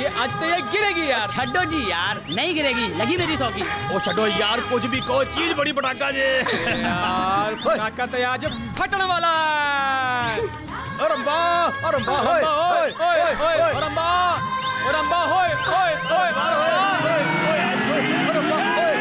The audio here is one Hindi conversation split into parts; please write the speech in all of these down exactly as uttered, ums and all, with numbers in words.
आज तो ये गिरेगी यार। छड्डो जी यार, नहीं गिरेगी, लगी मेरी सौकी। ओ छड्डो यार, कुछ भी को चीज बड़ी पटाखा जे यार, पटाखा तो आज फटने वाला है। रंबा, रंबा होय, होय, होय, होय, रंबा, रंबा होय, होय, होय, रंबा होय।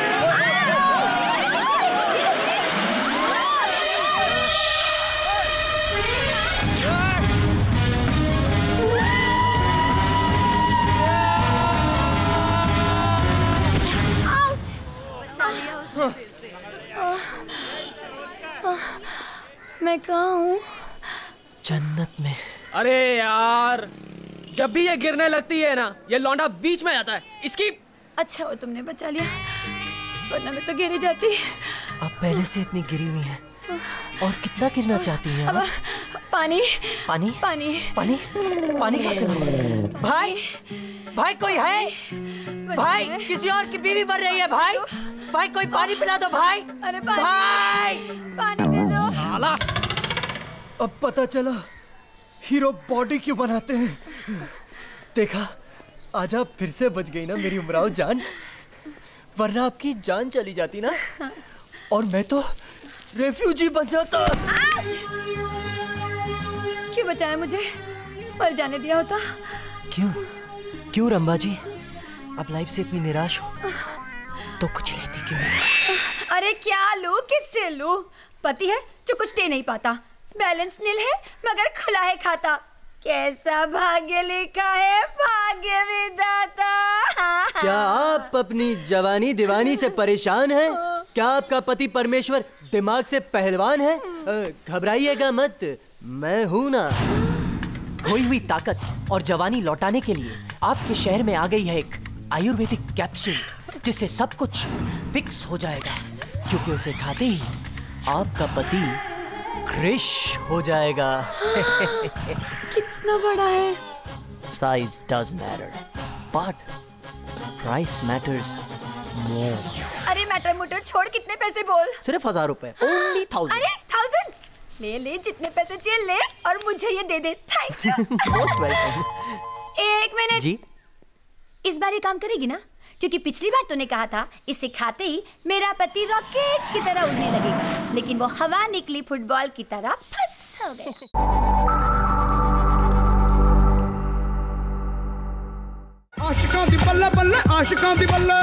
मैं कहाँ हूँ? जन्नत में। अरे यार, जब भी ये गिरने लगती है ना, ये लौंडा बीच में जाता है। इसकी अच्छा हो तुमने बचा लिया, वरना मैं तो गिर जाती। अब पहले से इतनी गिरी हुई हैं। और कितना गिरना चाहती हैं? अब पानी पानी पानी पानी पानी कहाँ से लाऊं? भाई भाई कोई है? भाई किसी और की बीवी मर रही है। भाई भाई कोई पानी पिला दो भाई। अरे पानी, भाई पानी दे दो। साला, अब पता चला हीरो बॉडी क्यों बनाते हैं। देखा, आज आप फिर से बच गई ना मेरी उमराव जान, वरना आपकी जान चली जाती ना और मैं तो रेफ्यूजी बन जाता। क्यों बचाया मुझे? मर जाने दिया होता। क्यों क्यों रंबा जी, अब लाइफ से इतनी निराश हो तो कुछ लेती क्यों नहीं? अरे क्या लूं, किससे लूं? पति है जो कुछ दे नहीं पाता, बैलेंस नील है मगर खुला है खाता। कैसा भाग्य लिखा है भाग्य विधाता। क्या आप अपनी जवानी दीवानी से परेशान हैं? क्या आपका पति परमेश्वर दिमाग से पहलवान है? घबराइएगा मत, मैं हूं ना। खोई हुई ताकत और जवानी लौटाने के लिए आपके शहर में आ गई है एक आयुर्वेदिक कैप्सूल, जिससे सब कुछ फिक्स हो जाएगा, क्योंकि उसे खाते ही आपका पति क्रिश हो जाएगा। कितना बड़ा है? Size does matter, but price matters more. अरे मैटर मोटर छोड़, कितने पैसे बोल? सिर्फ हजार रुपए, ओनली थाउजेंड। अरे थाउजेंड? ले ले, जितने पैसे चाहिए ले, और मुझे ये दे दे। Thank you. Most welcome. एक मिनट जी, इस बार ये काम करेगी ना? क्योंकि पिछली बार तूने कहा था इसे खाते ही मेरा पति रॉकेट की तरह उड़ने लगेगा, लेकिन वो हवा निकली फुटबॉल की तरह फंस हो गया। आशिकां दी बल्ले बल्ले, आशिकां दी बल्ले,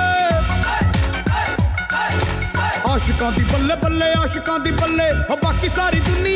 आशिकां दी बल्ले बल्ले, आशिकां दी बल्ले, बाकी सारी दुनिया